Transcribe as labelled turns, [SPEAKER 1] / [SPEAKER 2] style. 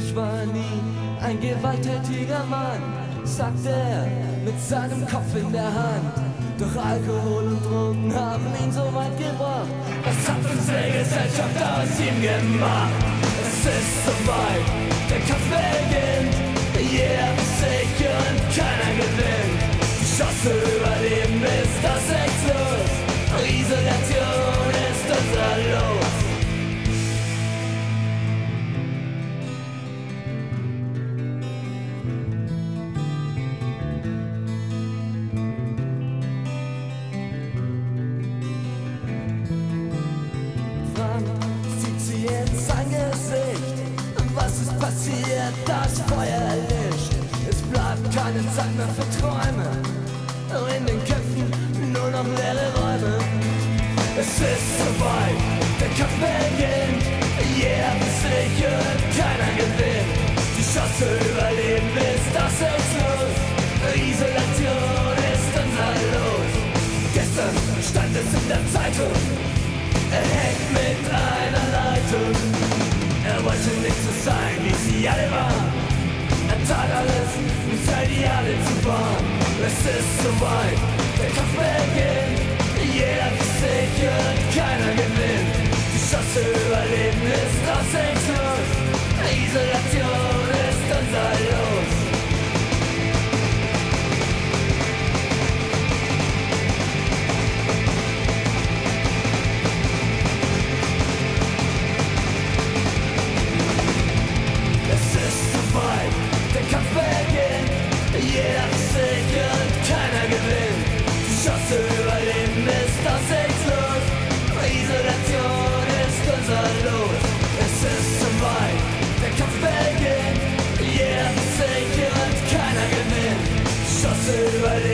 [SPEAKER 1] Ich war nie ein gewalttätiger Mann, sagt er mit seinem Kopf in der Hand. Doch Alkohol und Drogen haben ihn so weit gebracht. Was hat unsere Gesellschaft aus ihm gemacht? Es ist soweit, der Kampf beginnt. Jeder für sich und keiner gewinnt. Die Chance zu überleben ist das Sexlos. Isolation ist unser Los. Was ist passiert? Das Feuer erlischt. Es bleibt keine Zeit mehr für Träume. In den Köpfen nur noch leere Räume. Es ist soweit, der Kampf beginnt. Jeder für sich und keiner gewinnt. Die Chance zu überleben ist das Sexlos. Isolation ist unser Los. Gestern stand es in der Zeitung. Er hängt mit einer Leitung. Er wollte nicht so sein, wie sie alle waren. Er tat alles, um seine Ideale zu wahren. Es ist soweit, der Kampf beginnt. Jeder für sich und keiner gewinnt. Die Chance zu überleben ist aussichtslos. Isolation ist unser Los. Der Kampf beginnt, jeder für sich und keiner gewinnt. Die Chance zu überleben ist aussichtslos. Isolation ist unser Los. Es ist soweit, der Kampf beginnt, jeder für sich und keiner gewinnt. Die Chance zu überleben